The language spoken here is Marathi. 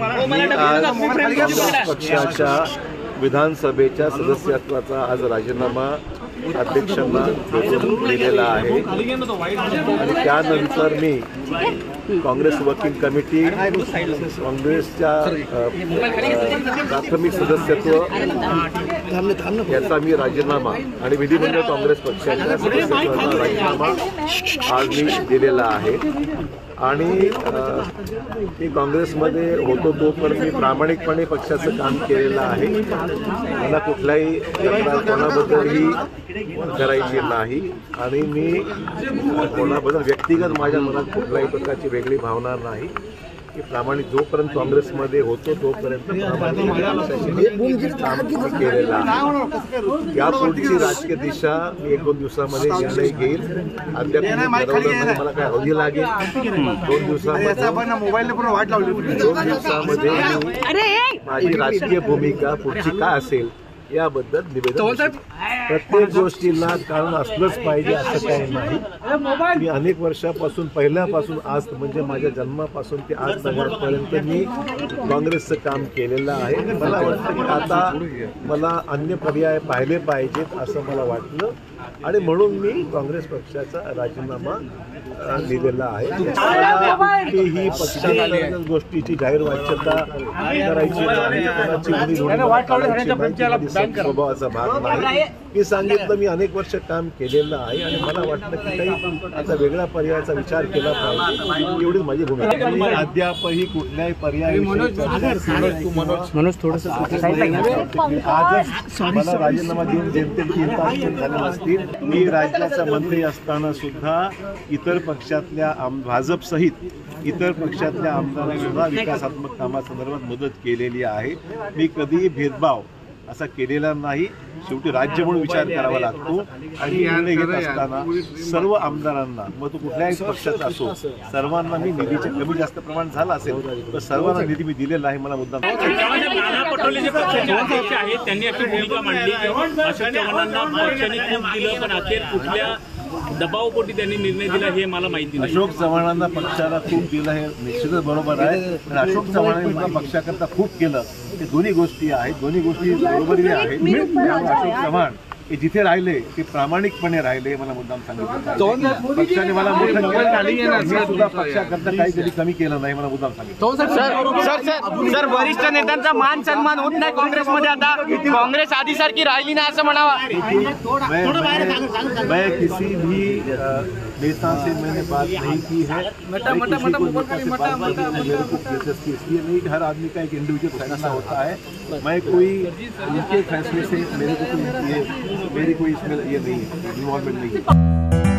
पक्षाच्या विधानसभेच्या सदस्यत्वाचा आज राजीनामा अध्यक्षांना भेटून दिलेला आहे आणि त्यानंतर मी काँग्रेस वर्किंग कमिटी, काँग्रेसच्या प्राथमिक सदस्यत्व याचा मी राजीनामा आणि विधिमंडळ काँग्रेस पक्षाच्या सदस्यत्वाचा राजीनामा आज मी दिलेला आहे. आणि मी काँग्रेसमध्ये होतो तोपर्यंत मी प्रामाणिकपणे पक्षाचं काम केलेलं आहे. मला कुठल्याही कोणाबद्दलही करायची नाही आणि मी कोणाबद्दल व्यक्तिगत माझ्या मनात कुठल्याही प्रकारची वेगळी भावना नाही. की प्रामाणिक जोपर्यंत काँग्रेसमध्ये होतो तोपर्यंत काम केलेलं आहे. या पुढची राजकीय दिशा मी 1-2 दिवसामध्ये निर्णय घेईल. अद्याप ठरवलं मला काय अवधी लागेल. 2 दिवसामध्ये माझी राजकीय भूमिका पुढची काय असेल याबद्दल निवेदन. प्रत्येक गोष्टीला कारण असलंच पाहिजे असं काही नाही. मी अनेक वर्षापासून पहिल्यापासून आज म्हणजे माझ्या जन्मापासून ते आज नगरपर्यंत मी काँग्रेसचं काम केलेलं आहे. मला वाटतं की आता मला अन्य पर्याय पाहिले पाहिजेत असं मला वाटलं आणि म्हणून मी काँग्रेस पक्षाचा राजीनामा दिलेला आहे. ही पक्षाच्या गोष्टीची जाहीर वाच्यता करायची नाही, स्वभावाचा भाग नाही. मी सांगितलं मी अनेक वर्ष काम केलेलं आहे आणि मला वाटलं की काही आता वेगळ्या पर्यायाचा विचार केला पाहिजे एवढीच माझी भूमिका. मी अद्यापही कुठल्याही पर्याय आजच मला राजीनामा देऊन जेमतेम 3 तास झाले नसतील. मी राज्याचा मंत्री असताना सुद्धा इतर पक्षातल्या भाजप सहित इतर पक्षातल्या आमदारांना सुद्धा विकासात्मक कामासंदर्भात मदत केलेली आहे. मी कधीही भेदभाव असा केलेला नाही. शेवटी राज्य म्हणून विचार करावा लागतो आणि निर्णय घेत असताना सर्व आमदारांना मग तो कुठल्याही पक्षाचा असो सर्वांना मी निधीचे कमी जास्त प्रमाण झालं असेल तर सर्वांना निधी मी दिलेला आहे. मला मुद्दा नाना पटोले जे पक्षाचे अध्यक्ष आहेत त्यांनी आपली भूमिका मांडली. अशोक चव्हाणांना पक्षाने खूप दिलं पण अखेर कुठल्या दबावपोटी त्यांनी निर्णय दिला हे मला माहिती नाही. अशोक चव्हाणांना पक्षाला खूप दिलं हे निश्चितच बरोबर आहे. पण अशोक चव्हाणांनी पक्षाकरता खूप केलं हे दोन्ही गोष्टी आहेत. दोन्ही गोष्टी बरोबरी आहेत. अशोक चव्हाण हे जिथे राहिले ते प्रामाणिकपणे राहिले. मला मुद्दाम सांगितलं पक्षाने मला मोठं केलं सुद्धा पक्षाकरता काही कधी कमी केलं नाही. मला मुद्दाम सांगितलं. सर वरिष्ठ नेत्यांचा मान सन्मान होत नाही काँग्रेसमध्ये. आता काँग्रेस आधीसारखी राहिली नाही असं म्हणावं. मैं किसी भी नेता से मैंने बात नहीं की है. मेरे को दिलचस्पी इसलिए नहीं कि हर आदमी का एक इंडिविजुअल फैसला होता है. मैं कोई उनके फैसले से मेरी कोई इसमें ये नहीं है, इन्वॉल्वमेंट नहीं है.